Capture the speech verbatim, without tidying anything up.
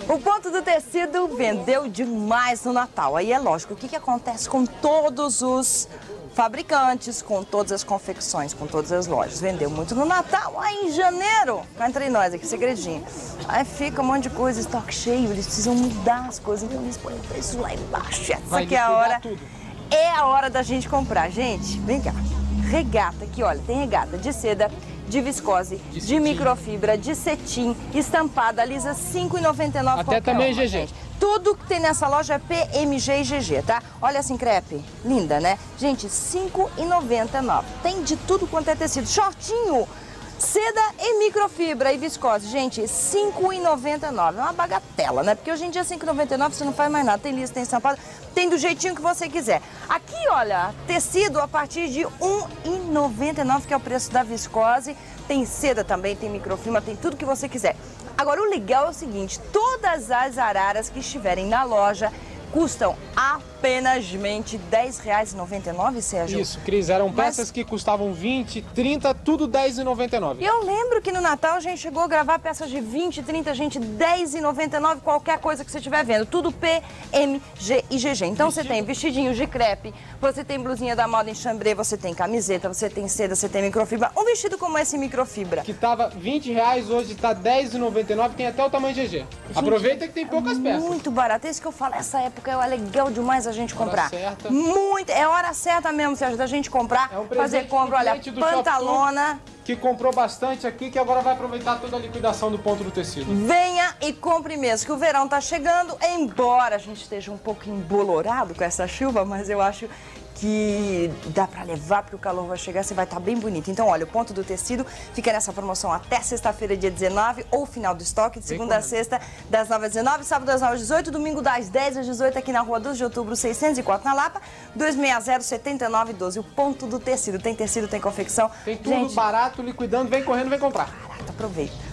O ponto do tecido vendeu demais no Natal. Aí é lógico, o que, que acontece com todos os fabricantes, com todas as confecções, com todas as lojas? Vendeu muito no Natal, aí em janeiro, cá entre nós aqui, segredinho. Aí fica um monte de coisa, estoque cheio, eles precisam mudar as coisas, então eles põem o preço lá embaixo. Essa aqui é a hora, tudo. é a hora da gente comprar. Gente, vem cá, regata aqui, olha, tem regata de seda, de viscose, de, de microfibra, de cetim, estampada, lisa, cinco reais e noventa e nove centavos. Até também uma, G G. Gente. Tudo que tem nessa loja é P, M G e G G, tá? Olha assim, crepe, linda, né? Gente, cinco reais e noventa e nove centavos. Tem de tudo quanto é tecido. Shortinho, seda e microfibra e viscose. Gente, cinco reais e noventa e nove centavos. É uma bagatela, né? Porque hoje em dia cinco reais e noventa e nove centavos você não faz mais nada. Tem lisa, tem estampado, tem do jeitinho que você quiser. Aqui, olha, tecido a partir de um real e noventa e nove centavos, que é o preço da viscose. Tem seda também, tem microfibra, tem tudo que você quiser. Agora, o legal é o seguinte, todas as araras que estiverem na loja custam apenas dez reais e noventa e nove centavos, Sérgio? Isso, Cris, eram Mas... peças que custavam vinte, trinta, tudo dez reais e noventa e nove centavos. Eu lembro que no Natal a gente chegou a gravar peças de vinte, trinta, gente, dez reais e noventa e nove centavos, qualquer coisa que você estiver vendo. Tudo P, M, G e G G. Então Vestido. Você tem vestidinhos de crepe, você tem blusinha da moda em chambré, você tem camiseta, você tem seda, você tem microfibra. Um vestido como esse microfibra. Que tava vinte reais, hoje tá dez reais e noventa e nove centavos, tem até o tamanho G G. Gente, aproveita que tem poucas é peças. Muito barato. É isso que eu falo, essa época é legal demais a gente comprar. Hora certa. Muito, é hora certa mesmo, Sérgio, da gente comprar, é um fazer compra, olha, pantalona. Que comprou bastante aqui, que agora vai aproveitar toda a liquidação do ponto do tecido. Venha e compre mesmo, que o verão tá chegando, embora a gente esteja um pouco embolorado com essa chuva, mas eu acho que dá pra levar, porque o calor vai chegar, você vai estar bem bonito. Então, olha, o ponto do tecido fica nessa promoção até sexta-feira, dia dezenove, ou final do estoque, de segunda a sexta, das nove às dezenove, sábado das nove às dezoito, domingo das dez às dezoito, aqui na rua doze de outubro, seiscentos e quatro, na Lapa, dois seis zero, sete nove um dois. O ponto do tecido. Tem tecido, tem confecção. Tem tudo gente, barato, liquidando, vem correndo, vem comprar. Barato, aproveita.